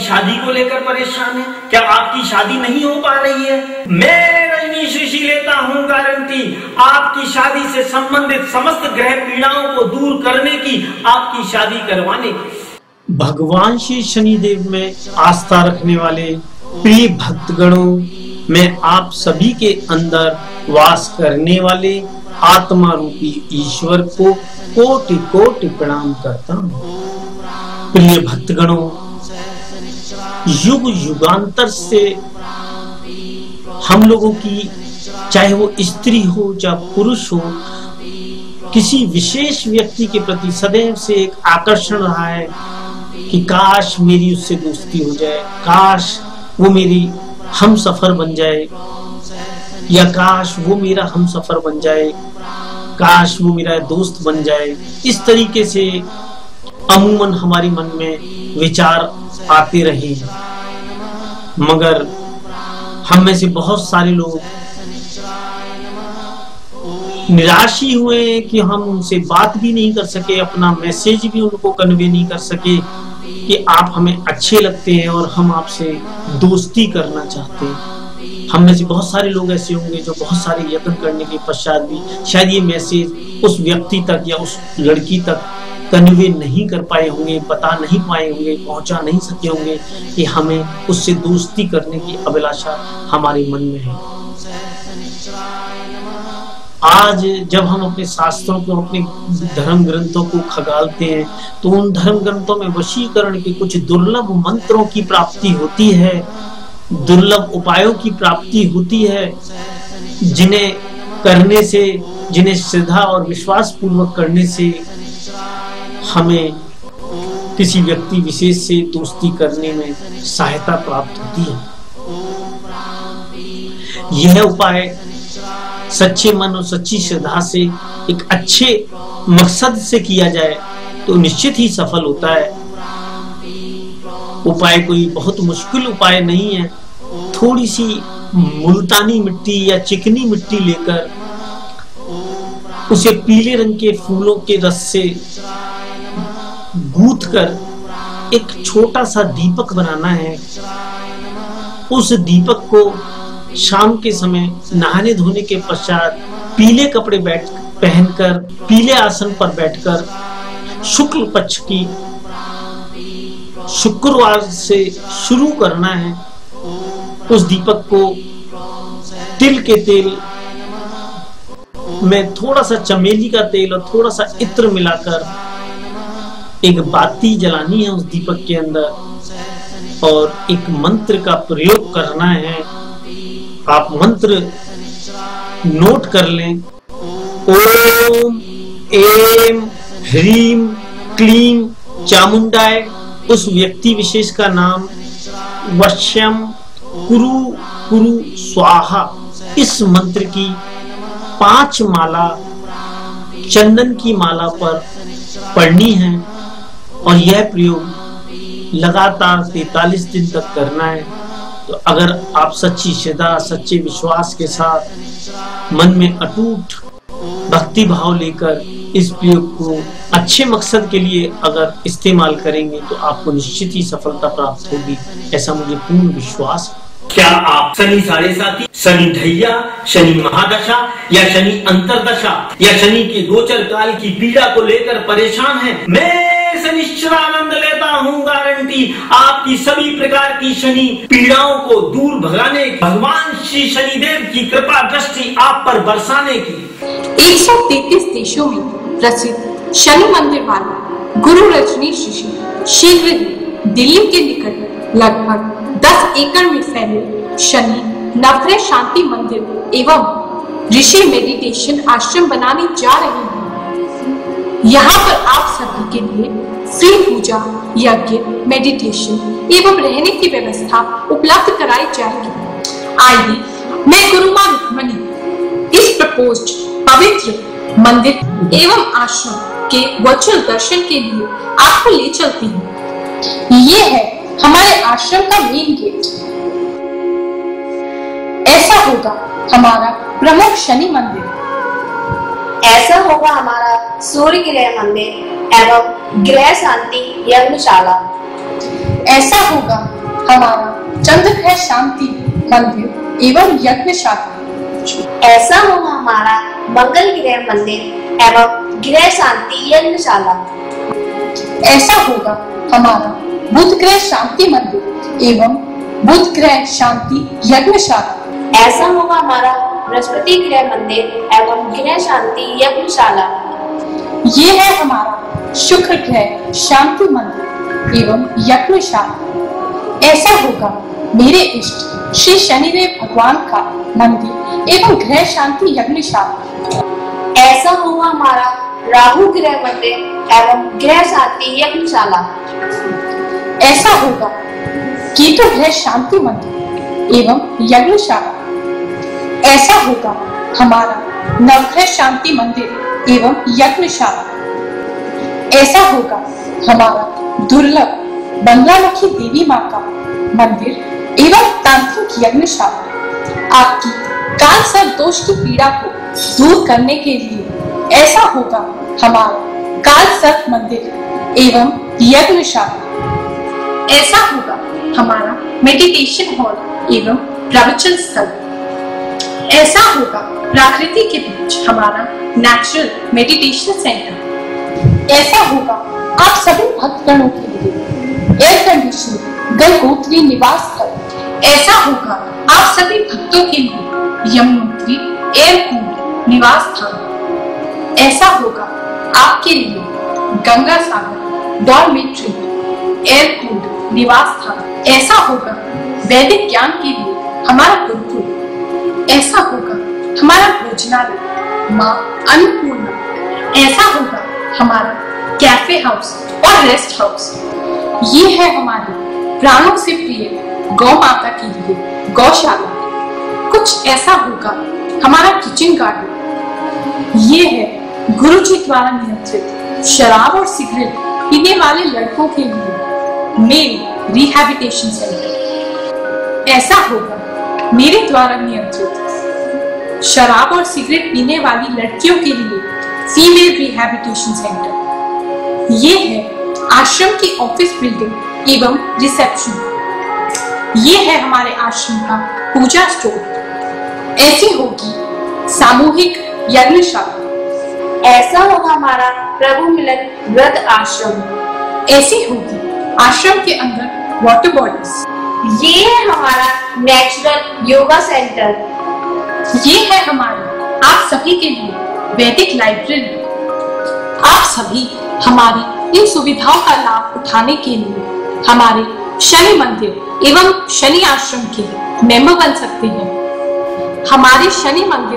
अपनी शादी को लेकर परेशान हैं? क्या आपकी शादी नहीं हो पा रही है? मैं रजनीश ऋषि लेता हूं गारंटी आपकी शादी से संबंधित समस्त ग्रह पीड़ाओं को दूर करने की, आपकी शादी करवाने की। भगवान श्री शनिदेव में आस्था रखने वाले प्रिय भक्तगणों, मैं आप सभी के अंदर वास करने वाले आत्मा रूपी ईश्वर को कोटि कोटि प्रणाम करता हूँ। प्रिय भक्तगणों, युग युगांतर से हम लोगों की, चाहे वो स्त्री हो या पुरुष हो, किसी विशेष व्यक्ति के प्रति सदैव से एक आकर्षण रहा है कि काश मेरी उससे दोस्ती हो जाए, काश वो मेरी हम सफर बन जाए, या काश वो मेरा हम सफर बन जाए, काश वो मेरा दोस्त बन जाए। इस तरीके से अमूमन हमारे मन में विचार आते रहे, मगर हम में से बहुत सारे लोग निराश ही हुए कि हम उनसे बात भी नहीं कर सके, अपना मैसेज भी उनको कन्वे नहीं कर सके कि आप हमें अच्छे लगते हैं और हम आपसे दोस्ती करना चाहते हैं। हम में से बहुत सारे लोग ऐसे होंगे जो बहुत सारे यत्न करने के पश्चात भी शायद ये मैसेज उस व्यक्ति तक या उस लड़की तक कन्वे नहीं कर पाए होंगे, बता नहीं पाए होंगे, पहुंचा नहीं सके होंगे कि हमें उससे दोस्ती करने की अभिलाषा हमारे मन में है। आज जब हम अपने शास्त्रों को, अपने धर्म ग्रंथों को खगालते हैं तो उन धर्म ग्रंथों में वशीकरण के कुछ दुर्लभ मंत्रों की प्राप्ति होती है, दुर्लभ उपायों की प्राप्ति होती है, जिन्हें करने से, जिन्हें श्रद्धा और विश्वास पूर्वक करने से हमें किसी व्यक्ति विशेष से दोस्ती करने में सहायता प्राप्त होती है। यह उपाय सच्चे मन और सच्ची श्रद्धा से एक अच्छे मकसद से किया जाए तो निश्चित ही सफल होता है। उपाय कोई बहुत मुश्किल उपाय नहीं है। थोड़ी सी मुल्तानी मिट्टी या चिकनी मिट्टी लेकर उसे पीले रंग के फूलों के रस से गूंथ कर एक छोटा सा दीपक बनाना है। उस दीपक को शाम के समय नहाने धोने के पश्चात पीले कपड़े पहनकर पीले आसन पर बैठकर शुक्ल पक्ष की शुक्रवार से शुरू करना है। उस दीपक को तिल के तेल में थोड़ा सा चमेली का तेल और थोड़ा सा इत्र मिलाकर एक बाती जलानी है उस दीपक के अंदर और एक मंत्र का प्रयोग करना है। आप मंत्र नोट कर लें। ओम एम ह्रीम क्लीम चामुंडाय, उस व्यक्ति विशेष का नाम वश्यम कुरु कुरु स्वाहा। इस मंत्र की 5 माला चंदन की माला पर पढ़नी है और यह प्रयोग लगातार 43 दिन तक करना है। तो अगर आप सच्ची श्रद्धा, सच्चे विश्वास के साथ मन में अटूट भक्ति भाव लेकर इस प्रयोग को अच्छे मकसद के लिए अगर इस्तेमाल करेंगे तो आपको निश्चित ही सफलता प्राप्त होगी, ऐसा मुझे पूर्ण विश्वास है। क्या आप शनि साढ़े साथी, शनि ढैया, शनि महादशा या शनि अंतरदशा या शनि के गोचर काल की पीड़ा को लेकर परेशान हैं? मैं शनिश्चरानंद लेता हूँ गारंटी आपकी सभी प्रकार की शनि पीड़ाओं को दूर भगाने, भगवान श्री शनिदेव की कृपा दृष्टि आप पर बरसाने की। 133 देशों में प्रसिद्ध शनि मंदिर वाले गुरु रजनीश ऋषि शीघ्र ही दिल्ली के निकट लगभग 10 एकड़ में फैले शनि नवग्रह शांति मंदिर एवं ऋषि मेडिटेशन आश्रम बनाने जा रहे हैं। यहाँ पर आप सभी के लिए फ्री पूजा, यज्ञ, मेडिटेशन एवं रहने की व्यवस्था उपलब्ध कराई जाएगी। आइए मैं गुरु मां रुक्मणी इस प्रपोज्ड पवित्र मंदिर एवं आश्रम के वर्चुअल दर्शन के लिए आपको ले चलती हूँ। ये है हमारे आश्रम का मेन गेट। ऐसा होगा हमारा प्रमुख शनि मंदिर। ऐसा होगा हमारा सूर्य ग्रह मंदिर एवं ग्रह शांति यज्ञशाला। ऐसा होगा हमारा चंद्रग्रह शांति मंदिर एवं यज्ञशाला। ऐसा होगा हमारा मंगल ग्रह मंदिर एवं ग्रह शांति यज्ञशाला। ऐसा होगा हमारा बुध ग्रह शांति मंदिर एवं बुध ग्रह शांति यज्ञशाला। ऐसा होगा हमारा बृहस्पति ग्रह मंदिर एवं ग्रह शांति यज्ञशाला। ये है हमारा शुक्र ग्रह शांति मंदिर एवं यज्ञशाला। ऐसा होगा मेरे इष्ट श्री शनिदेव भगवान का मंदिर एवं ग्रह शांति यज्ञशाला। ऐसा होगा हमारा राहु ग्रह मंदिर एवं ग्रह शांति यज्ञशाला। ऐसा होगा केतु ग्रह शांति मंदिर एवं यज्ञशाला। ऐसा होगा हमारा नवग्रह शांति मंदिर एवं यज्ञशाला। ऐसा होगा हमारा दुर्लभ बंगलामुखी देवी माँ का मंदिर एवं तांत्रिक यज्ञशाला। आपकी काल सर्प दोष की पीड़ा को दूर करने के लिए ऐसा होगा हमारा काल सर्प मंदिर एवं यज्ञशाला। ऐसा होगा हमारा मेडिटेशन हॉल एवं प्रवचन स्थल। ऐसा होगा प्रकृति के बीच हमारा नेचुरल मेडिटेशन सेंटर। ऐसा होगा आप सभी भक्तगणों के लिए एयर कंडीशन गंगोत्री निवास स्थल। ऐसा होगा आप सभी भक्तों के लिए यमुनोत्री एयर कूल्ड निवास स्थान। ऐसा होगा आपके लिए Ganga Sagar dormitory air cooled निवास स्थान। ऐसा होगा वैदिक ज्ञान के लिए हमारा गुरुकुल। ऐसा होगा हमारा भोजनालय माँ अन्नपूर्णा। ऐसा होगा हमारा कैफे हाउस और रेस्ट हाउस। ये है हमारे प्राणों से प्रिय गौ माता के लिए गौशाला। कुछ ऐसा होगा हमारा किचन गार्डन। ये है गुरु जी द्वारा नियंत्रित शराब और सिगरेट पीने वाले लड़कों के लिए मेल रिहैबिलिटेशन सेंटर। ऐसा होगा मेरे द्वारा नियंत्रित शराब और सिगरेट पीने वाली लड़कियों के लिए फीमेल रिहैबिलिटेशन सेंटर। ये है आश्रम की ऑफिस बिल्डिंग एवं रिसेप्शन। ये है हमारे आश्रम का पूजा स्टोर। ऐसी होगी सामूहिक यज्ञशाला। ऐसा होगा हमारा प्रभु मिलन व्रत आश्रम। ऐसी होगी आश्रम के अंदर वाटर बॉडीज। ये है हमारा नेचुरल योगा सेंटर। ये है हमारी आप सभी के लिए वैदिक लाइब्रेरी। आप सभी हमारी इन सुविधाओं का लाभ उठाने के लिए हमारे शनि मंदिर एवं शनि आश्रम के मेंबर बन सकते हैं। हमारे शनि मंदिर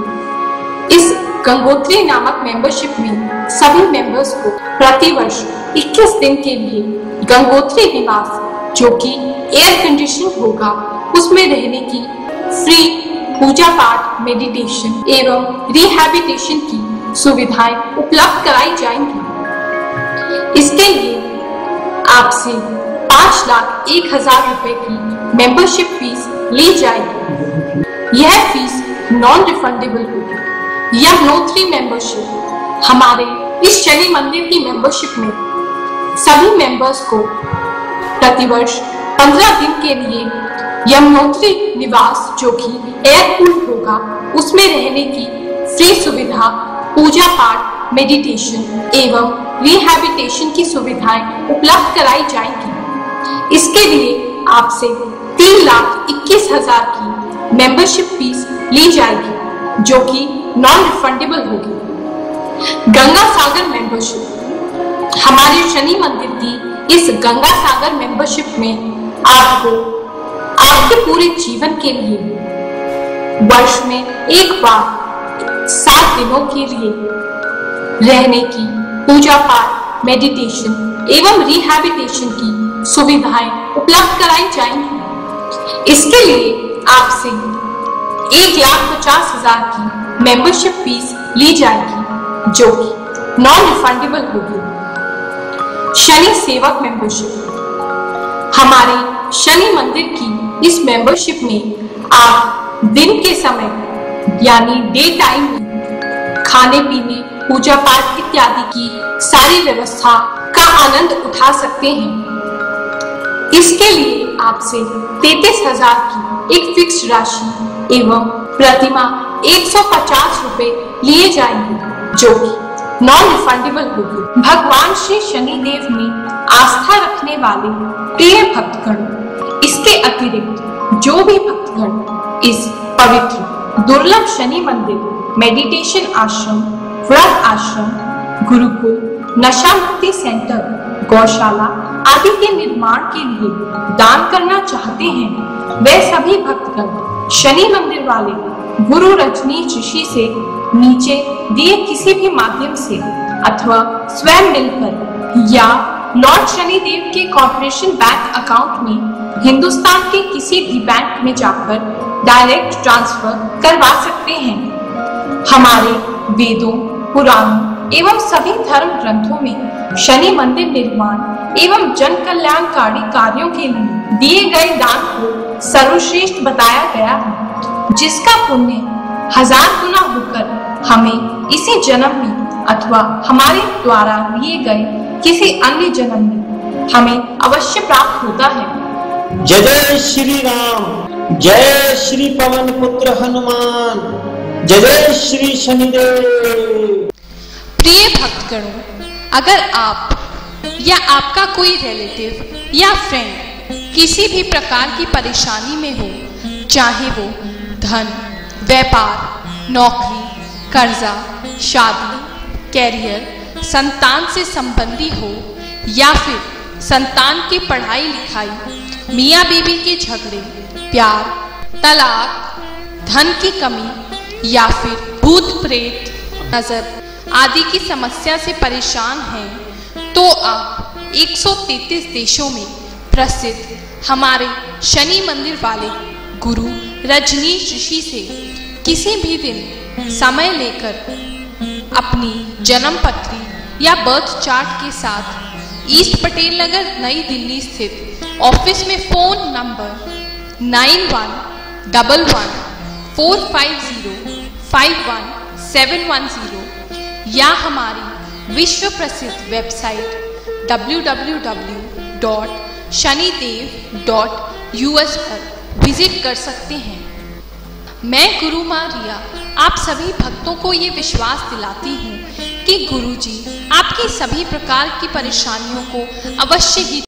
की इस गंगोत्री नामक मेंबरशिप में सभी मेंबर्स को प्रतिवर्ष 21 दिन के लिए गंगोत्री निवास, जो कि एयर कंडीशन होगा, उसमें रहने की फ्री पूजा पाठ, मेडिटेशन एवं रिहैबिलिटेशन की सुविधाएं उपलब्ध कराई जाएंगी। इसके लिए आपसे 5,01,000 रुपए की मेंबरशिप फीस ली जाएगी। यह फीस नॉन रिफंडेबल होगी। यमुनोत्री मेंबरशिप हमारे इस शनि मंदिर की मेंबरशिप में सभी मेंबर्स को प्रतिवर्ष 15 दिन के लिए यमुनोत्री निवास, जो कि एयर कूल्ड होगा, उसमें रहने की फ्री सुविधा, पूजा पाठ, मेडिटेशन एवं रिहैबिलिटेशन की सुविधाएं उपलब्ध कराई जाएंगी। इसके लिए आपसे 3,21,000 की मेंबरशिप फीस ली जाएगी, जो कि नॉन रिफंडेबल होगी। गंगा सागर मेंबरशिप हमारे शनि मंदिर की इस गंगा सागर मेंबरशिप में आपको आपके पूरे जीवन के लिए वर्ष में एक बार 7 दिनों के लिए रहने की, पूजा पाठ, मेडिटेशन एवं रिहैबिलिटेशन की सुविधाएं उपलब्ध कराई जाएंगी। इसके लिए आपसे 1,50,000 की मेंबरशिप फीस ली जाएगी, जो कि नॉन रिफंडेबल होगी। शनि सेवक मेंबरशिप हमारे शनि मंदिर की इस मेंबरशिप में आप दिन के समय यानी डे टाइम में खाने पीने, पूजा पाठ इत्यादि की सारी व्यवस्था का आनंद उठा सकते हैं। इसके लिए आपसे 33,000 की एक फिक्स राशि एवं प्रतिमाह 150 रुपए लिए जाएंगे, जो कि नॉन रिफंडेबल होगी। भगवान श्री शनिदेव में आस्था रखने वाले प्रिय भक्तगण, इसके अतिरिक्त जो भी भक्तगण इस पवित्र दुर्लभ शनि मंदिर, मेडिटेशन आश्रम, व्रत आश्रम, गुरुकुल, नशा मुक्ति सेंटर, गौशाला आदि के निर्माण के लिए दान करना चाहते हैं, वे सभी भक्तगण शनि मंदिर वाले गुरु रजनीश ऋषि से नीचे दिए किसी भी माध्यम से अथवा स्वयं मिलकर या लॉर्ड शनिदेव के कॉर्पोरेशन बैंक अकाउंट में हिंदुस्तान के किसी भी बैंक में जाकर डायरेक्ट ट्रांसफर करवा सकते हैं। हमारे वेदों, पुराणों एवं सभी धर्म ग्रंथों में शनि मंदिर निर्माण एवं जन कल्याणकारी कार्यों के लिए दिए गए दान को सर्वश्रेष्ठ बताया गया है, जिसका पुण्य 1000 गुना होकर हमें इसी जन्म में अथवा हमारे द्वारा लिए गए किसी अन्य जन्म में हमें अवश्य प्राप्त होता है। जय जय श्री राम, जय श्री पवन पुत्र हनुमान, जय जय श्री शनिदेव। प्रिय भक्तगणों, अगर आप या आपका कोई रिलेटिव या फ्रेंड किसी भी प्रकार की परेशानी में हो, चाहे वो धन, व्यापार, नौकरी, कर्जा, शादी, कैरियर, संतान से संबंधी हो या फिर संतान की पढ़ाई लिखाई, मियाँ बीवी के झगड़े, प्यार, तलाक, धन की कमी या फिर भूत प्रेत, नजर आदि की समस्या से परेशान हैं, तो आप 133 देशों में प्रसिद्ध हमारे शनि मंदिर वाले गुरु रजनीश ऋषि से किसी भी दिन समय लेकर अपनी जन्म पत्री या बर्थ चार्ट के साथ ईस्ट पटेल नगर, नई दिल्ली स्थित ऑफिस में फोन नंबर 911145051710 या हमारी विश्व प्रसिद्ध वेबसाइट www.shanidev.us पर विजिट कर सकते हैं। मैं गुरु माँ रिया आप सभी भक्तों को ये विश्वास दिलाती हूँ कि गुरुजी आपकी सभी प्रकार की परेशानियों को अवश्य ही